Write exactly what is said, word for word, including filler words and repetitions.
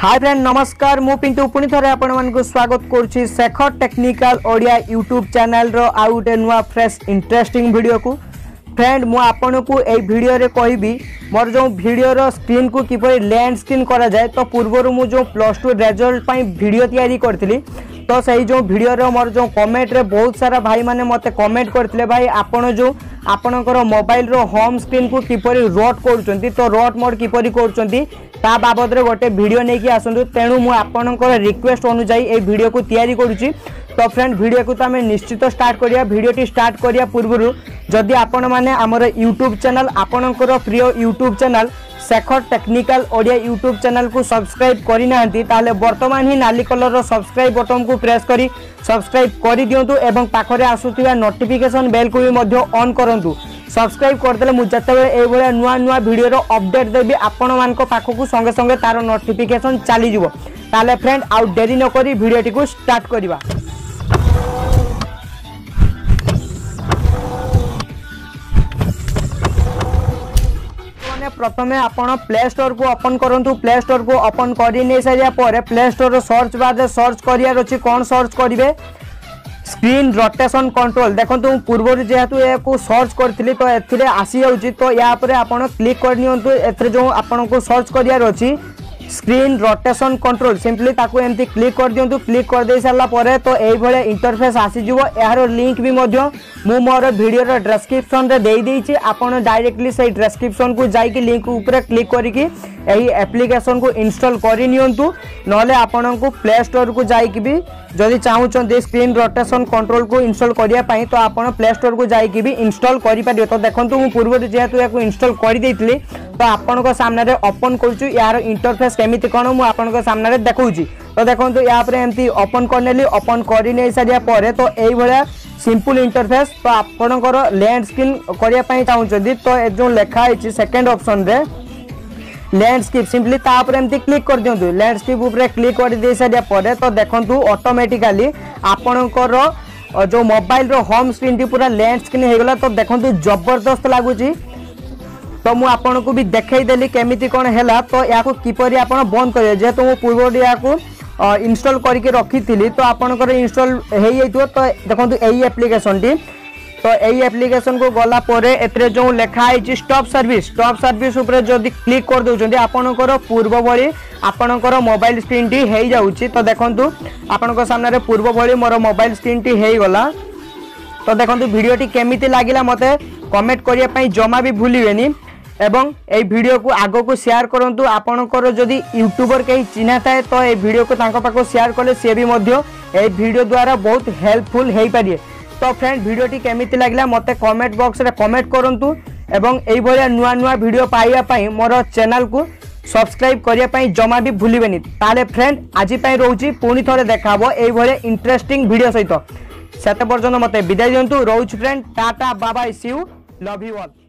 Hi friend नमस्कार मु पिंटू पुणी थे आपण स्वागत करुच्ची Shekhar technical Odia YouTube channel रो आउ गोटे नुआ फ्रेश इंटरेस्टिंग वीडियो को फ्रेंड मु आपन को ए वीडियो रे कहबी मोर जो वीडियो रो स्क्रीन को किपर लैंड स्क्रीन करा जाए तो पूर्व मु जो प्लस टू रिजल्ट पई वीडियो तैयारी करथिली तो सही जो वीडियो रे मोर जो कमेंट रे बहुत सारा भाई माने मते कमेंट करथिले भाई आपण जो आपणकर मोबाइल रो होम स्क्रीन को किपर रोट करूचंती तो रोट मोड किपर करूचंती ता बाबद रे गोटे वीडियो नहीं कि आसंतु तेणु मु आपणकर रिक्वेस्ट अनुसार ए वीडियो को तैयारी करूची। तो फ्रेंड वीडियो को तो आम निश्चित स्टार्ट करिया वीडियोटी स्टार्ट करिया पूर्व जदि आपण माने हमर यूट्यूब चैनल आपणकर प्रिय YouTube channel Shekhar technical Odia YouTube channel को सब्सक्राइब करि नाहंती ताले वर्तमान ही नाली कलर रो सब्सक्राइब बटन को प्रेस करी सब्सक्राइब करि दियंतु एवं पाखरे आसुथिबा नोटिफिकेशन बेल को भी मध्य ऑन करंतु। सब्सक्राइब करदेले मु जतबे ए भलिया नुआ नुआ वीडियो रो अपडेट देबी आपण मान को पाखकु संगे संगे तार नोटिफिकेशन चली जिवो। ताले फ्रेंड आउ देरी न करी वीडियोटी को स्टार्ट करिबा। प्रथमे आपण प्ले स्टोर को ओपन करंतु प्ले स्टोर को ओपन करि नै सारिया पर play store search bar search करिया रछि कोन सर्च करिवे स्क्रीन रोटेशन कंट्रोल देखो पूर्व जेहेतु या सर्च करी तो ए आसी जाऊँगी तो या पर आपण क्लिक करनियंतु एथरे जो आपण को सर्च करियार अछि स्क्रीन रोटेशन कंट्रोल सिंपली ताकू एमती क्लिक कर दियंतु क्लिक कर दे सारा पर तो यही भाया इंटरफेस आसीजिवो। यार लिंक भी मध्य मु मोर वीडियो रो डिस्क्रिप्शन रे देई देइछि आपण डायरेक्टली से डिस्क्रिप्शन को जाइए लिंक ऊपर क्लिक करिकि यही एप्लिकेशन को इंस्टॉल करि नियंतु नले आपण को प्ले स्टोर को जाइए भी जदि चाहूचंदी स्क्रीन रोटेशन कंट्रोल को इंस्टॉल करिया पई तो आपण प्ले स्टोर को जाइए भी इंस्टॉल करि पारियो। तो देखंतु मु पूर्व जेहेतु याको इंस्टॉल करि देइतली तो आपण को सामने रे ओपन करछु यार इंटरफेस केमिति कोन मु आपण को सामने रे देखौछि। तो देखंतु या पर एमती ओपन करनेली ओपन करि नै सारिया पर तो एई भलिया सिंपल इंटरफेस तो आपणकर लैंड स्क्रीन करिया पई चाहूचंदी तो ए जो लेखा है सेकंड ऑप्शन रे लैंडस्केप सिंपली तापर एमती क्लिक कर दियंतु लैंडस्केप ऊपर क्लिक कर दे सारिया पर तो देखंतु ऑटोमेटिकली आपणकर जो मोबाइल रो होम स्क्रीन टी पूरा लैंड स्क्रीन हो गला। तो देखंतु जबरदस्त लागुची तो मु आपन को भी देखै देली केमिति कोन हैला तो या को किपरि आपन बंद करियो जेहेतु मु पूर्व या को इंस्टॉल करके रखी थी तो आपनकर इंस्टॉल हेई जाइतो। तो देखंतु एई एप्लिकेशन टी तो यही एप्लिकेशन को गला पर एतरे जो लेखा है स्टॉप सर्विस स्टॉप सर्विस ऊपर जदि क्लिक कर दउचंदी आपनकर पूर्व भली आपनकर मोबाइल स्क्रीन टी हेई जाउची। तो देखंतु आपनकर सामने रे पूर्व भली मोर मोबाइल स्क्रीन टी हेई गला। तो देखंतु वीडियो टी केमिति लागिला मते कमेंट करिया पई जमा भी भूलिबेनी एवं ए वीडियो को आगो को शेयर करंतु आपनकर जदि यूट्यूबर कहीं चिन्हा थाए तो ए वीडियो को तांको पाखो शेयर कले से भी मध्य ए वीडियो द्वारा बहुत हेल्पफुल हेई पारिए। तो फ्रेंड वीडियो टी केमिति लागला मते कमेंट बॉक्स रे कमेंट करंतु एवं एई भलिया नुआ नुआ वीडियो पाइया पई मोर चैनल को सब्सक्राइब करिया पई जमा भी भूलिबेनी। ताले फ्रेंड आजि पई रहउची पुनी थरे देखाबो एई भलिया इंटरेस्टिंग वीडियो सहित सेते पर्यंत मते विदाय दियंतु रहउची friend tata bye bye see you love you all.